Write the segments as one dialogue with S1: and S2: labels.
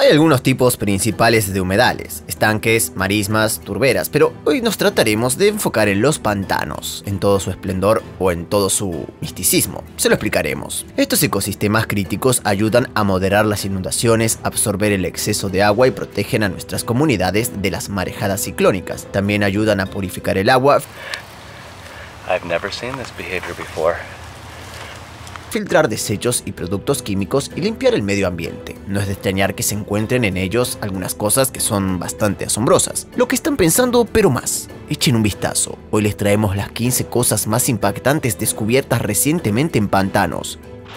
S1: Hay algunos tipos principales de humedales: estanques, marismas, turberas, pero hoy nos trataremos de enfocar en los pantanos, en todo su esplendor o en todo su misticismo. Se lo explicaremos. Estos ecosistemas críticos ayudan a moderar las inundaciones, absorber el exceso de agua y protegen a nuestras comunidades de las marejadas ciclónicas. También ayudan a purificar el agua, filtrar desechos y productos químicos y limpiar el medio ambiente. No es de extrañar que se encuentren en ellos algunas cosas que son bastante asombrosas. Lo que están pensando, pero más. Echen un vistazo. Hoy les traemos las 15 cosas más impactantes descubiertas recientemente en pantanos.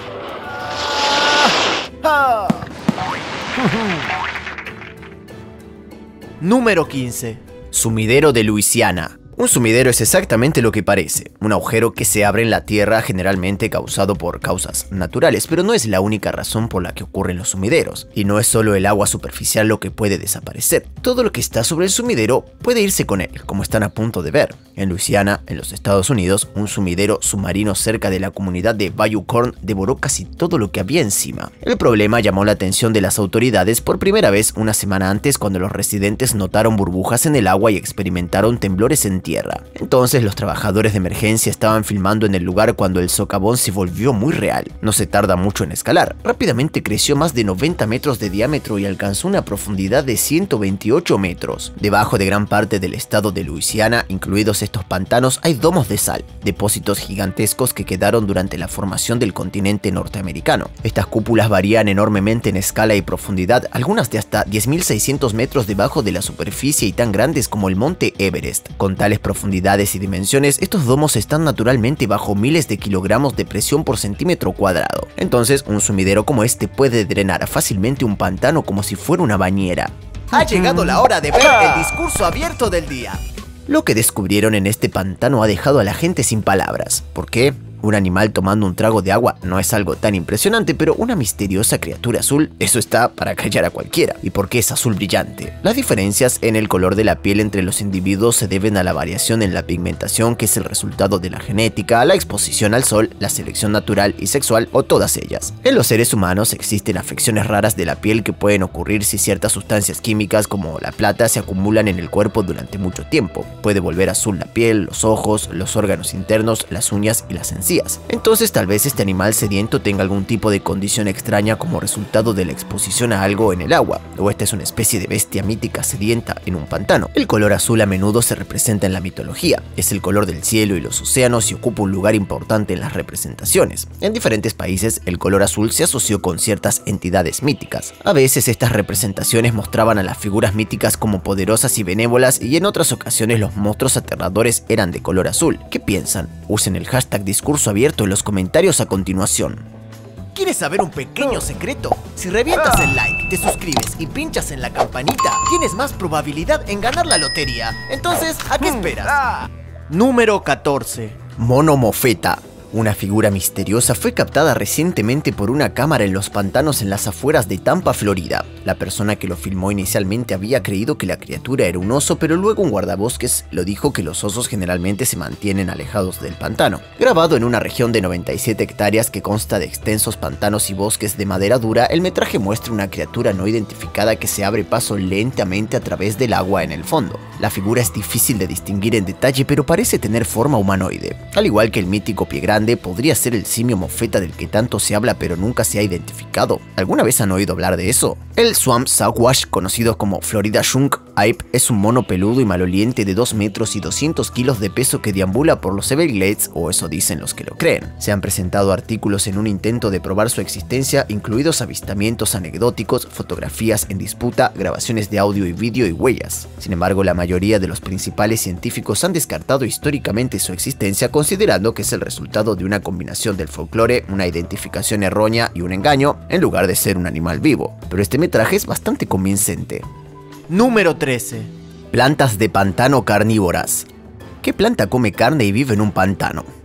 S1: Número 15. Sumidero de Luisiana. Un sumidero es exactamente lo que parece, un agujero que se abre en la tierra, generalmente causado por causas naturales, pero no es la única razón por la que ocurren los sumideros, y no es solo el agua superficial lo que puede desaparecer. Todo lo que está sobre el sumidero puede irse con él, como están a punto de ver. En Luisiana, en los Estados Unidos, un sumidero submarino cerca de la comunidad de Bayou Corn devoró casi todo lo que había encima. El problema llamó la atención de las autoridades por primera vez una semana antes, cuando los residentes notaron burbujas en el agua y experimentaron temblores en tierra. Entonces los trabajadores de emergencia estaban filmando en el lugar cuando el socavón se volvió muy real. No se tarda mucho en escalar. Rápidamente creció más de 90 metros de diámetro y alcanzó una profundidad de 128 metros. Debajo de gran parte del estado de Luisiana, incluidos estos pantanos, hay domos de sal, depósitos gigantescos que quedaron durante la formación del continente norteamericano. Estas cúpulas varían enormemente en escala y profundidad, algunas de hasta 10.600 metros debajo de la superficie y tan grandes como el monte Everest. Con tales profundidades y dimensiones, estos domos están naturalmente bajo miles de kilogramos de presión por centímetro cuadrado. Entonces, un sumidero como este puede drenar fácilmente un pantano como si fuera una bañera. Ha llegado la hora de ver el discurso abierto del día. Lo que descubrieron en este pantano ha dejado a la gente sin palabras. ¿Por qué? Un animal tomando un trago de agua no es algo tan impresionante, pero una misteriosa criatura azul, eso está para callar a cualquiera. ¿Y por qué es azul brillante? Las diferencias en el color de la piel entre los individuos se deben a la variación en la pigmentación, que es el resultado de la genética, la exposición al sol, la selección natural y sexual, o todas ellas. En los seres humanos existen afecciones raras de la piel que pueden ocurrir si ciertas sustancias químicas como la plata se acumulan en el cuerpo durante mucho tiempo. Puede volver azul la piel, los ojos, los órganos internos, las uñas y las encías. Entonces tal vez este animal sediento tenga algún tipo de condición extraña como resultado de la exposición a algo en el agua, o esta es una especie de bestia mítica sedienta en un pantano. El color azul a menudo se representa en la mitología, es el color del cielo y los océanos y ocupa un lugar importante en las representaciones. En diferentes países el color azul se asoció con ciertas entidades míticas. A veces estas representaciones mostraban a las figuras míticas como poderosas y benévolas, y en otras ocasiones los monstruos aterradores eran de color azul. ¿Qué piensan? Usen el hashtag discurso abierto en los comentarios a continuación. ¿Quieres saber un pequeño secreto? Si revientas el like, te suscribes y pinchas en la campanita, tienes más probabilidad en ganar la lotería. Entonces, ¿a qué esperas? Número 14. Mono mofeta. Una figura misteriosa fue captada recientemente por una cámara en los pantanos en las afueras de Tampa, Florida. La persona que lo filmó inicialmente había creído que la criatura era un oso, pero luego un guardabosques lo dijo que los osos generalmente se mantienen alejados del pantano. Grabado en una región de 97 hectáreas que consta de extensos pantanos y bosques de madera dura, el metraje muestra una criatura no identificada que se abre paso lentamente a través del agua en el fondo. La figura es difícil de distinguir en detalle, pero parece tener forma humanoide. Al igual que el mítico pie grande, podría ser el simio mofeta del que tanto se habla pero nunca se ha identificado. ¿Alguna vez han oído hablar de eso? El Swamp Sasquatch, conocido como Florida Skunk Ape, es un mono peludo y maloliente de 2 metros y 200 kilos de peso que deambula por los Everglades, o eso dicen los que lo creen. Se han presentado artículos en un intento de probar su existencia, incluidos avistamientos anecdóticos, fotografías en disputa, grabaciones de audio y vídeo y huellas. Sin embargo, la mayoría de los principales científicos han descartado históricamente su existencia, considerando que es el resultado de una combinación del folclore, una identificación errónea y un engaño, en lugar de ser un animal vivo. Pero este metraje es bastante convincente. Número 13. Plantas de pantano carnívoras. ¿Qué planta come carne y vive en un pantano?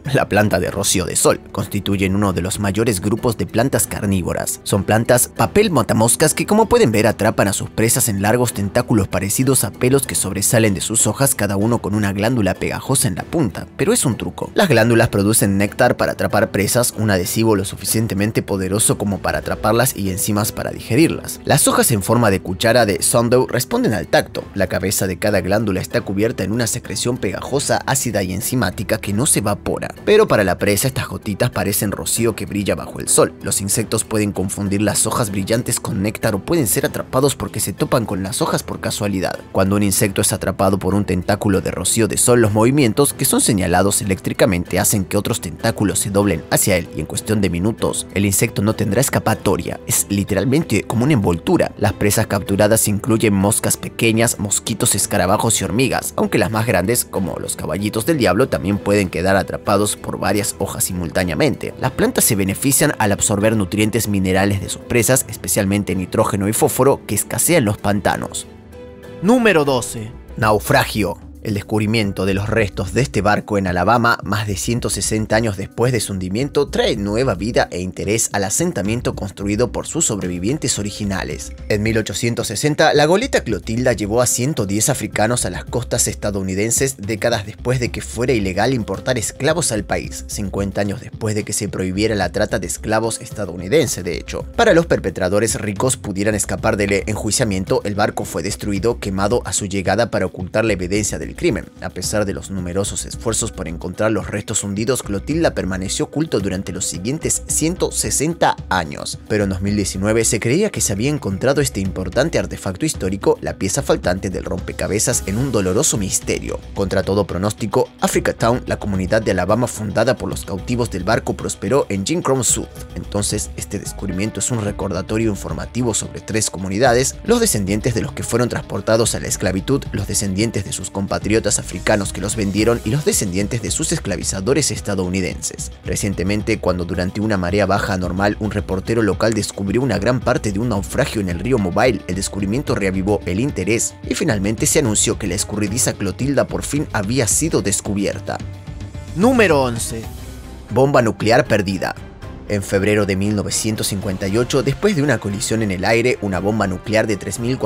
S1: La planta de rocío de sol constituyen uno de los mayores grupos de plantas carnívoras. Son plantas papel matamoscas que, como pueden ver, atrapan a sus presas en largos tentáculos parecidos a pelos que sobresalen de sus hojas, cada uno con una glándula pegajosa en la punta. Pero es un truco. Las glándulas producen néctar para atrapar presas, un adhesivo lo suficientemente poderoso como para atraparlas y enzimas para digerirlas. Las hojas en forma de cuchara de sundew responden al tacto. La cabeza de cada glándula está cubierta en una secreción pegajosa, ácida y enzimática que no se evapora. Pero para la presa, estas gotitas parecen rocío que brilla bajo el sol. Los insectos pueden confundir las hojas brillantes con néctar o pueden ser atrapados porque se topan con las hojas por casualidad. Cuando un insecto es atrapado por un tentáculo de rocío de sol, los movimientos, que son señalados eléctricamente, hacen que otros tentáculos se doblen hacia él y en cuestión de minutos, el insecto no tendrá escapatoria. Es literalmente como una envoltura. Las presas capturadas incluyen moscas pequeñas, mosquitos, escarabajos y hormigas, aunque las más grandes, como los caballitos del diablo, también pueden quedar atrapados por varias hojas simultáneamente. Las plantas se benefician al absorber nutrientes minerales de sus presas, especialmente nitrógeno y fósforo, que escasean en los pantanos.
S2: Número 12.
S1: Naufragio. El descubrimiento de los restos de este barco en Alabama, más de 160 años después de su hundimiento, trae nueva vida e interés al asentamiento construido por sus sobrevivientes originales. En 1860, la goleta Clotilda llevó a 110 africanos a las costas estadounidenses, décadas después de que fuera ilegal importar esclavos al país, 50 años después de que se prohibiera la trata de esclavos estadounidense, de hecho. Para los perpetradores ricos pudieran escapar del enjuiciamiento, el barco fue destruido, quemado a su llegada para ocultar la evidencia del crimen. A pesar de los numerosos esfuerzos por encontrar los restos hundidos, Clotilda permaneció oculto durante los siguientes 160 años. Pero en 2019 se creía que se había encontrado este importante artefacto histórico, la pieza faltante del rompecabezas, en un doloroso misterio. Contra todo pronóstico, Africa Town, la comunidad de Alabama fundada por los cautivos del barco, prosperó en Jim Crow South. Entonces, este descubrimiento es un recordatorio informativo sobre tres comunidades: los descendientes de los que fueron transportados a la esclavitud, los descendientes de sus compatriotas africanos que los vendieron y los descendientes de sus esclavizadores estadounidenses. Recientemente, cuando durante una marea baja anormal un reportero local descubrió una gran parte de un naufragio en el río Mobile, el descubrimiento reavivó el interés y finalmente se anunció que la escurridiza Clotilda por fin había sido descubierta.
S2: Número 11.
S1: Bomba nuclear perdida. En febrero de 1958, después de una colisión en el aire, una bomba nuclear de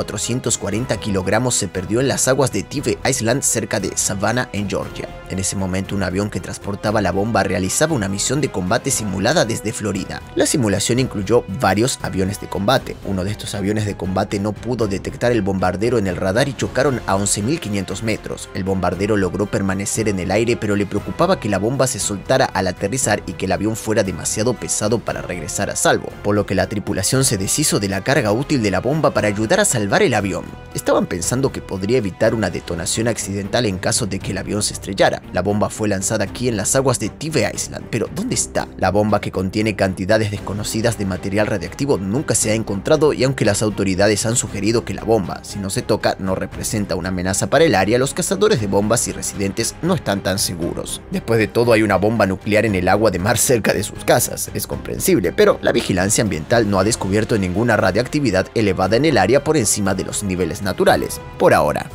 S1: 3.440 kilogramos se perdió en las aguas de Tive Island, cerca de Savannah, en Georgia. En ese momento, un avión que transportaba la bomba realizaba una misión de combate simulada desde Florida. La simulación incluyó varios aviones de combate. Uno de estos aviones de combate no pudo detectar el bombardero en el radar y chocaron a 11.500 metros. El bombardero logró permanecer en el aire, pero le preocupaba que la bomba se soltara al aterrizar y que el avión fuera demasiado pesado para regresar a salvo, por lo que la tripulación se deshizo de la carga útil de la bomba para ayudar a salvar el avión. Estaban pensando que podría evitar una detonación accidental en caso de que el avión se estrellara. La bomba fue lanzada aquí en las aguas de Tive Island, pero ¿dónde está? La bomba, que contiene cantidades desconocidas de material radiactivo, nunca se ha encontrado, y aunque las autoridades han sugerido que la bomba, si no se toca, no representa una amenaza para el área, los cazadores de bombas y residentes no están tan seguros. Después de todo, hay una bomba nuclear en el agua de mar cerca de sus casas. Es comprensible, pero la vigilancia ambiental no ha descubierto ninguna radioactividad elevada en el área por encima de los niveles naturales, por ahora.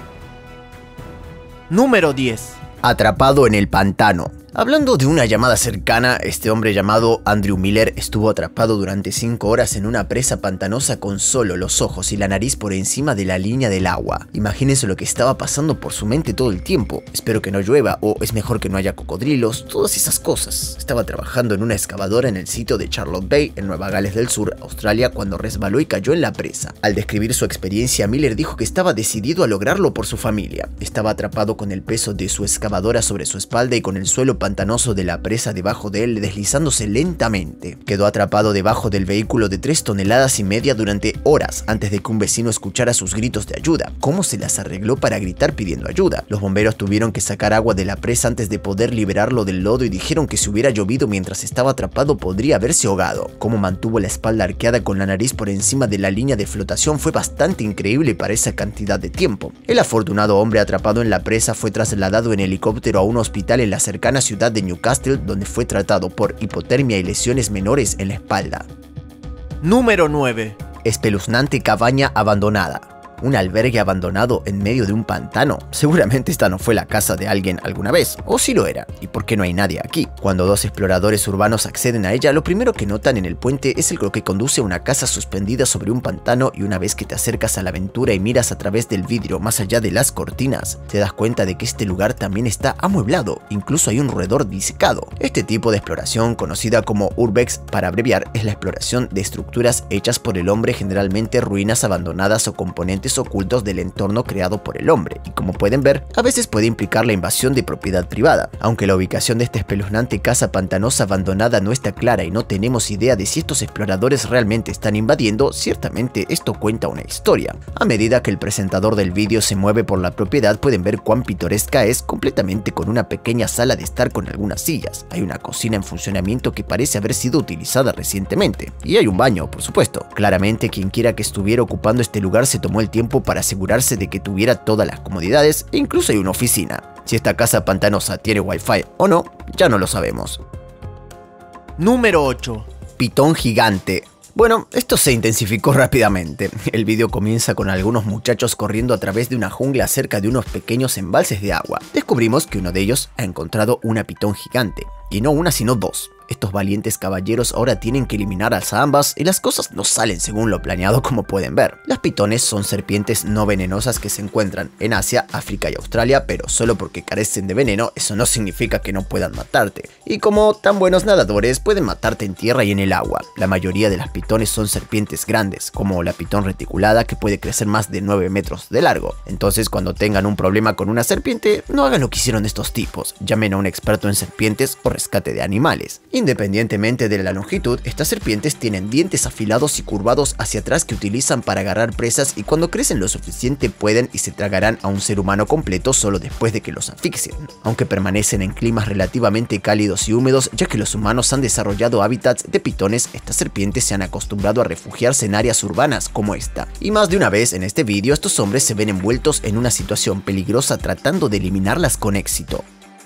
S2: Número 10.
S1: Atrapado en el pantano. Hablando de una llamada cercana, este hombre llamado Andrew Miller estuvo atrapado durante 5 horas en una presa pantanosa con solo los ojos y la nariz por encima de la línea del agua. Imagínense lo que estaba pasando por su mente todo el tiempo. Espero que no llueva, o es mejor que no haya cocodrilos, todas esas cosas. Estaba trabajando en una excavadora en el sitio de Charlotte Bay, en Nueva Gales del Sur, Australia, cuando resbaló y cayó en la presa. Al describir su experiencia, Miller dijo que estaba decidido a lograrlo por su familia. Estaba atrapado con el peso de su excavadora sobre su espalda y con el suelo pantanoso de la presa debajo de él, deslizándose lentamente. Quedó atrapado debajo del vehículo de 3,5 toneladas durante horas antes de que un vecino escuchara sus gritos de ayuda. ¿Cómo se las arregló para gritar pidiendo ayuda? Los bomberos tuvieron que sacar agua de la presa antes de poder liberarlo del lodo y dijeron que si hubiera llovido mientras estaba atrapado podría haberse ahogado. Cómo mantuvo la espalda arqueada con la nariz por encima de la línea de flotación fue bastante increíble para esa cantidad de tiempo. El afortunado hombre atrapado en la presa fue trasladado en helicóptero a un hospital en la cercana ciudad de Newcastle, donde fue tratado por hipotermia y lesiones menores en la espalda.
S2: Número 9.
S1: Espeluznante cabaña abandonada. Un albergue abandonado en medio de un pantano. Seguramente esta no fue la casa de alguien alguna vez, o si lo era, ¿y por qué no hay nadie aquí? Cuando dos exploradores urbanos acceden a ella, lo primero que notan en el puente es el que conduce a una casa suspendida sobre un pantano, y una vez que te acercas a la aventura y miras a través del vidrio más allá de las cortinas, te das cuenta de que este lugar también está amueblado, incluso hay un roedor disecado. Este tipo de exploración, conocida como urbex para abreviar, es la exploración de estructuras hechas por el hombre, generalmente ruinas abandonadas o componentes ocultos del entorno creado por el hombre, y como pueden ver, a veces puede implicar la invasión de propiedad privada. Aunque la ubicación de esta espeluznante casa pantanosa abandonada no está clara y no tenemos idea de si estos exploradores realmente están invadiendo, ciertamente esto cuenta una historia. A medida que el presentador del vídeo se mueve por la propiedad, pueden ver cuán pintoresca es, completamente con una pequeña sala de estar con algunas sillas. Hay una cocina en funcionamiento que parece haber sido utilizada recientemente, y hay un baño, por supuesto. Claramente quien quiera que estuviera ocupando este lugar se tomó el tiempo para asegurarse de que tuviera todas las comodidades, e incluso hay una oficina. Si esta casa pantanosa tiene wifi o no, ya no lo sabemos.
S2: Número 8.
S1: Pitón gigante. Bueno, esto se intensificó rápidamente. El vídeo comienza con algunos muchachos corriendo a través de una jungla cerca de unos pequeños embalses de agua. Descubrimos que uno de ellos ha encontrado una pitón gigante, y no una sino dos. Estos valientes caballeros ahora tienen que eliminar a ambas y las cosas no salen según lo planeado, como pueden ver. Las pitones son serpientes no venenosas que se encuentran en Asia, África y Australia, pero solo porque carecen de veneno, eso no significa que no puedan matarte. Y como tan buenos nadadores, pueden matarte en tierra y en el agua. La mayoría de las pitones son serpientes grandes, como la pitón reticulada, que puede crecer más de 9 metros de largo. Entonces, cuando tengan un problema con una serpiente, no hagan lo que hicieron estos tipos. Llamen a un experto en serpientes o rescate de animales. Independientemente de la longitud, estas serpientes tienen dientes afilados y curvados hacia atrás que utilizan para agarrar presas, y cuando crecen lo suficiente pueden y se tragarán a un ser humano completo solo después de que los asfixien. Aunque permanecen en climas relativamente cálidos y húmedos, ya que los humanos han desarrollado hábitats de pitones, estas serpientes se han acostumbrado a refugiarse en áreas urbanas como esta. Y más de una vez en este vídeo estos hombres se ven envueltos en una situación peligrosa tratando de eliminarlas con éxito.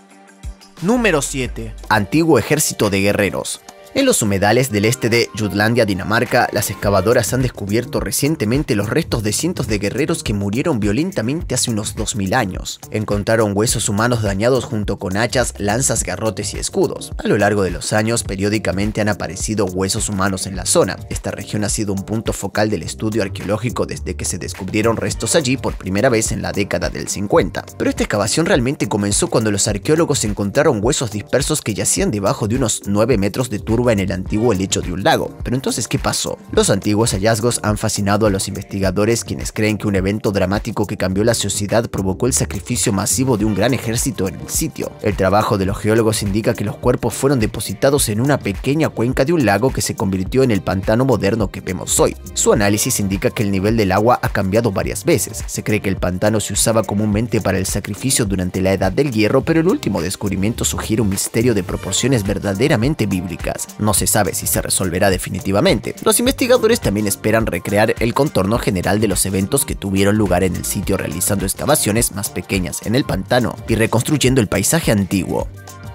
S2: Número 7.
S1: Antiguo ejército de guerreros. En los humedales del este de Jutlandia, Dinamarca, las excavadoras han descubierto recientemente los restos de cientos de guerreros que murieron violentamente hace unos 2000 años. Encontraron huesos humanos dañados junto con hachas, lanzas, garrotes y escudos. A lo largo de los años, periódicamente han aparecido huesos humanos en la zona. Esta región ha sido un punto focal del estudio arqueológico desde que se descubrieron restos allí por primera vez en la década del 50. Pero esta excavación realmente comenzó cuando los arqueólogos encontraron huesos dispersos que yacían debajo de unos 9 metros de turba en el antiguo lecho de un lago. Pero entonces, ¿qué pasó? Los antiguos hallazgos han fascinado a los investigadores, quienes creen que un evento dramático que cambió la sociedad provocó el sacrificio masivo de un gran ejército en el sitio. El trabajo de los geólogos indica que los cuerpos fueron depositados en una pequeña cuenca de un lago que se convirtió en el pantano moderno que vemos hoy. Su análisis indica que el nivel del agua ha cambiado varias veces. Se cree que el pantano se usaba comúnmente para el sacrificio durante la Edad del Hierro, pero el último descubrimiento sugiere un misterio de proporciones verdaderamente bíblicas. No se sabe si se resolverá definitivamente. Los investigadores también esperan recrear el contorno general de los eventos que tuvieron lugar en el sitio, realizando excavaciones más pequeñas en el pantano y reconstruyendo el paisaje antiguo.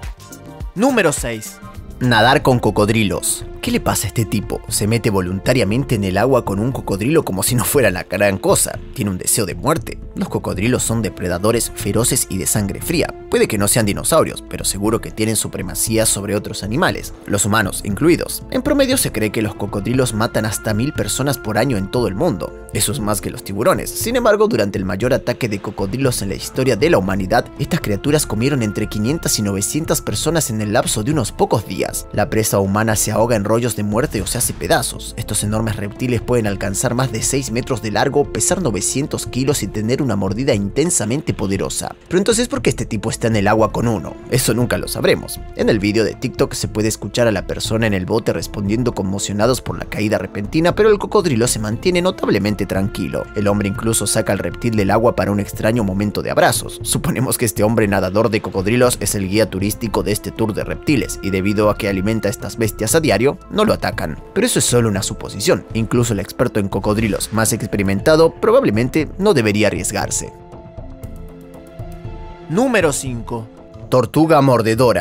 S2: Número 6.
S1: Nadar con cocodrilos. ¿Qué le pasa a este tipo? Se mete voluntariamente en el agua con un cocodrilo como si no fuera la gran cosa. Tiene un deseo de muerte. Los cocodrilos son depredadores feroces y de sangre fría. Puede que no sean dinosaurios, pero seguro que tienen supremacía sobre otros animales, los humanos incluidos. En promedio se cree que los cocodrilos matan hasta 1000 personas por año en todo el mundo. Eso es más que los tiburones. Sin embargo, durante el mayor ataque de cocodrilos en la historia de la humanidad, estas criaturas comieron entre 500 y 900 personas en el lapso de unos pocos días. La presa humana se ahoga en rollos de muerte o se hace pedazos. Estos enormes reptiles pueden alcanzar más de 6 metros de largo, pesar 900 kilos y tener una mordida intensamente poderosa. Pero entonces, ¿por qué este tipo está en el agua con uno? Eso nunca lo sabremos. En el vídeo de TikTok se puede escuchar a la persona en el bote respondiendo conmocionados por la caída repentina, pero el cocodrilo se mantiene notablemente tranquilo. El hombre incluso saca al reptil del agua para un extraño momento de abrazos. Suponemos que este hombre nadador de cocodrilos es el guía turístico de este tour de reptiles, y debido a que alimenta a estas bestias a diario, no lo atacan. Pero eso es solo una suposición. Incluso el experto en cocodrilos más experimentado probablemente no debería arriesgarse.
S2: Número 5.
S1: Tortuga mordedora.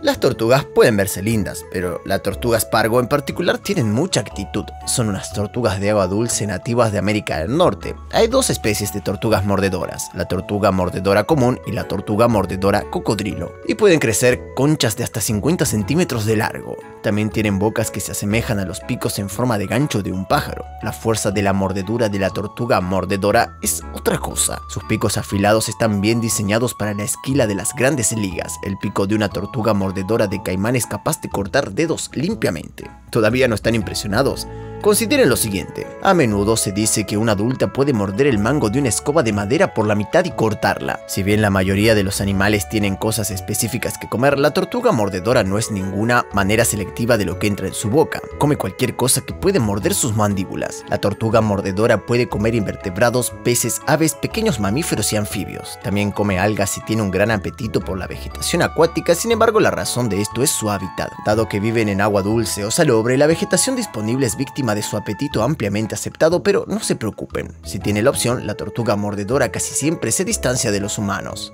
S1: Las tortugas pueden verse lindas, pero las tortugas pargo en particular tienen mucha actitud. Son unas tortugas de agua dulce nativas de América del Norte. Hay dos especies de tortugas mordedoras, la tortuga mordedora común y la tortuga mordedora cocodrilo, y pueden crecer conchas de hasta 50 centímetros de largo. También tienen bocas que se asemejan a los picos en forma de gancho de un pájaro. La fuerza de la mordedura de la tortuga mordedora es otra cosa. Sus picos afilados están bien diseñados para la esquila de las grandes ligas. El pico de una tortuga mordedora de caimán es capaz de cortar dedos limpiamente. ¿Todavía no están impresionados? Consideren lo siguiente, a menudo se dice que una adulta puede morder el mango de una escoba de madera por la mitad y cortarla. Si bien la mayoría de los animales tienen cosas específicas que comer, la tortuga mordedora no es ninguna manera selectiva de lo que entra en su boca. Come cualquier cosa que puede morder sus mandíbulas. La tortuga mordedora puede comer invertebrados, peces, aves, pequeños mamíferos y anfibios. También come algas y tiene un gran apetito por la vegetación acuática, sin embargo la razón de esto es su hábitat. Dado que viven en agua dulce o salobre, la vegetación disponible es víctima de su apetito ampliamente aceptado, pero no se preocupen. Si tiene la opción, la tortuga mordedora casi siempre se distancia de los humanos.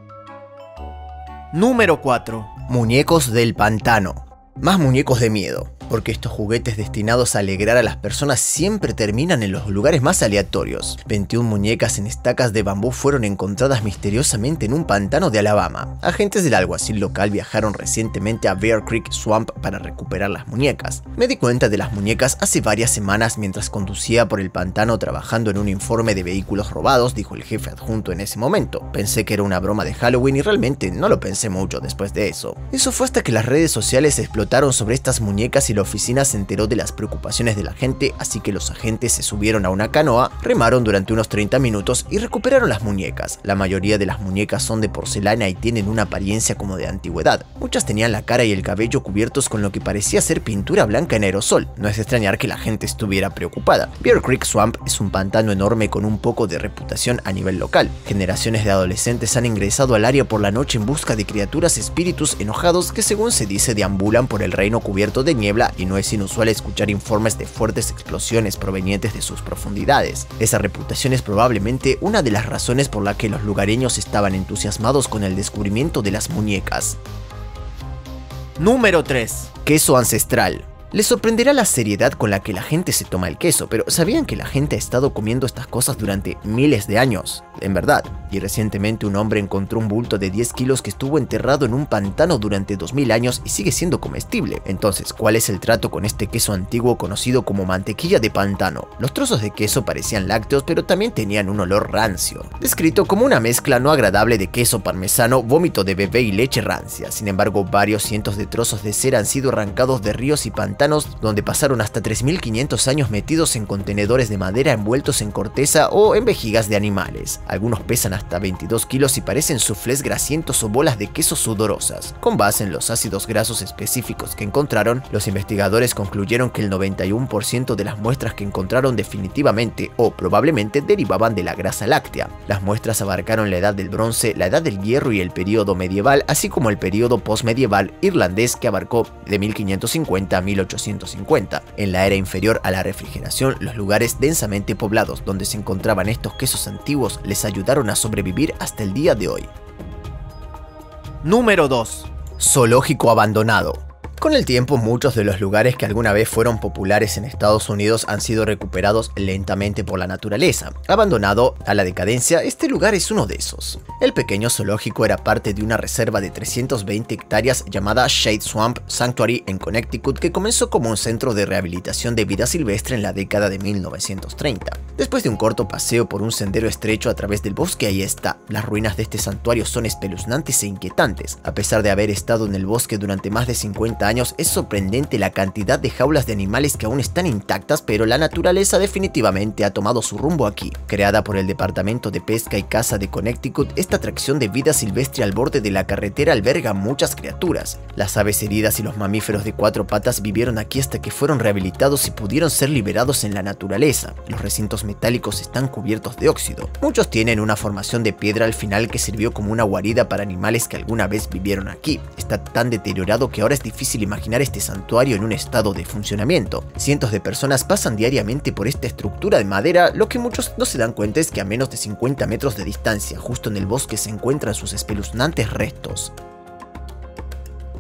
S2: Número 4.
S1: Muñecos del pantano. Más muñecos de miedo, porque estos juguetes destinados a alegrar a las personas siempre terminan en los lugares más aleatorios. 21 muñecas en estacas de bambú fueron encontradas misteriosamente en un pantano de Alabama. Agentes del alguacil local viajaron recientemente a Bear Creek Swamp para recuperar las muñecas. Me di cuenta de las muñecas hace varias semanas mientras conducía por el pantano trabajando en un informe de vehículos robados, dijo el jefe adjunto en ese momento. Pensé que era una broma de Halloween y realmente no lo pensé mucho después de eso. Eso fue hasta que las redes sociales explotaron sobre estas muñecas y la oficina se enteró de las preocupaciones de la gente, así que los agentes se subieron a una canoa, remaron durante unos 30 minutos y recuperaron las muñecas. La mayoría de las muñecas son de porcelana y tienen una apariencia como de antigüedad. Muchas tenían la cara y el cabello cubiertos con lo que parecía ser pintura blanca en aerosol. No es de extrañar que la gente estuviera preocupada. Bear Creek Swamp es un pantano enorme con un poco de reputación a nivel local. Generaciones de adolescentes han ingresado al área por la noche en busca de criaturas espíritus enojados que, según se dice, deambulan por el reino cubierto de niebla, y no es inusual escuchar informes de fuertes explosiones provenientes de sus profundidades. Esa reputación es probablemente una de las razones por la que los lugareños estaban entusiasmados con el descubrimiento de las muñecas.
S2: Número 3.
S1: Queso ancestral. Les sorprenderá la seriedad con la que la gente se toma el queso, pero ¿sabían que la gente ha estado comiendo estas cosas durante miles de años? En verdad. Y recientemente un hombre encontró un bulto de 10 kilos que estuvo enterrado en un pantano durante 2000 años y sigue siendo comestible. Entonces, ¿cuál es el trato con este queso antiguo conocido como mantequilla de pantano? Los trozos de queso parecían lácteos, pero también tenían un olor rancio, descrito como una mezcla no agradable de queso parmesano, vómito de bebé y leche rancia. Sin embargo, varios cientos de trozos de cera han sido arrancados de ríos y pantanos donde pasaron hasta 3500 años metidos en contenedores de madera envueltos en corteza o en vejigas de animales. Algunos pesan hasta 22 kilos y parecen soufflés grasientos o bolas de queso sudorosas. Con base en los ácidos grasos específicos que encontraron, los investigadores concluyeron que el 91% de las muestras que encontraron definitivamente o probablemente derivaban de la grasa láctea. Las muestras abarcaron la edad del bronce, la edad del hierro y el período medieval, así como el período postmedieval irlandés que abarcó de 1550 a 1850. En la era inferior a la refrigeración, los lugares densamente poblados donde se encontraban estos quesos antiguos les ayudaron a sobrevivir hasta el día de hoy.
S2: Número 2.
S1: Zoológico abandonado. Con el tiempo, muchos de los lugares que alguna vez fueron populares en Estados Unidos han sido recuperados lentamente por la naturaleza. Abandonado a la decadencia, este lugar es uno de esos. El pequeño zoológico era parte de una reserva de 320 hectáreas llamada Shade Swamp Sanctuary en Connecticut, que comenzó como un centro de rehabilitación de vida silvestre en la década de 1930. Después de un corto paseo por un sendero estrecho a través del bosque, ahí está. Las ruinas de este santuario son espeluznantes e inquietantes. A pesar de haber estado en el bosque durante más de 50 años, es sorprendente la cantidad de jaulas de animales que aún están intactas, pero la naturaleza definitivamente ha tomado su rumbo aquí. Creada por el Departamento de Pesca y Caza de Connecticut, esta atracción de vida silvestre al borde de la carretera alberga muchas criaturas. Las aves heridas y los mamíferos de 4 patas vivieron aquí hasta que fueron rehabilitados y pudieron ser liberados en la naturaleza. Los recintos metálicos están cubiertos de óxido. Muchos tienen una formación de piedra al final que sirvió como una guarida para animales que alguna vez vivieron aquí. Está tan deteriorado que ahora es difícil imaginar este santuario en un estado de funcionamiento. Cientos de personas pasan diariamente por esta estructura de madera. Lo que muchos no se dan cuenta es que a menos de 50 metros de distancia, justo en el bosque, se encuentran sus espeluznantes restos.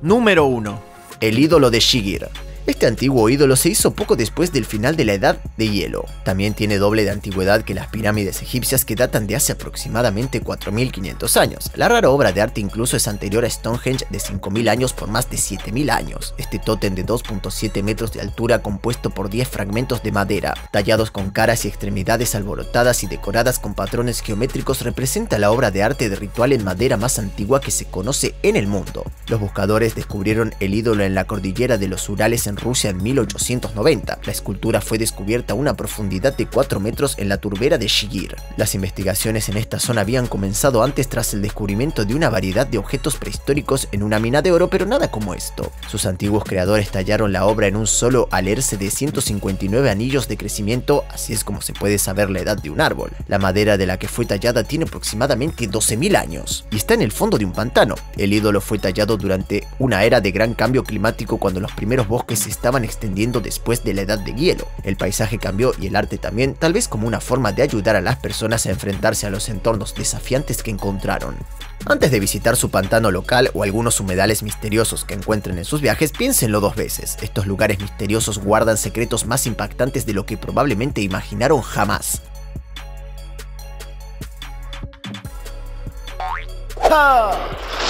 S2: Número 1.
S1: El ídolo de Shigir. Este antiguo ídolo se hizo poco después del final de la Edad de Hielo. También tiene doble de antigüedad que las pirámides egipcias, que datan de hace aproximadamente 4500 años. La rara obra de arte incluso es anterior a Stonehenge de 5000 años por más de 7000 años. Este tótem de 2.7 metros de altura, compuesto por 10 fragmentos de madera, tallados con caras y extremidades alborotadas y decoradas con patrones geométricos, representa la obra de arte de ritual en madera más antigua que se conoce en el mundo. Los buscadores descubrieron el ídolo en la cordillera de los Urales en Rusia en 1890. La escultura fue descubierta a una profundidad de 4 metros en la turbera de Shigir. Las investigaciones en esta zona habían comenzado antes, tras el descubrimiento de una variedad de objetos prehistóricos en una mina de oro, pero nada como esto. Sus antiguos creadores tallaron la obra en un solo alerce de 159 anillos de crecimiento, así es como se puede saber la edad de un árbol. La madera de la que fue tallada tiene aproximadamente 12.000 años y está en el fondo de un pantano. El ídolo fue tallado durante una era de gran cambio climático, cuando los primeros bosques se estaban extendiendo después de la Edad de Hielo. El paisaje cambió y el arte también, tal vez como una forma de ayudar a las personas a enfrentarse a los entornos desafiantes que encontraron. Antes de visitar su pantano local o algunos humedales misteriosos que encuentren en sus viajes, piénsenlo 2 veces. Estos lugares misteriosos guardan secretos más impactantes de lo que probablemente imaginaron jamás.
S2: ¡Ah!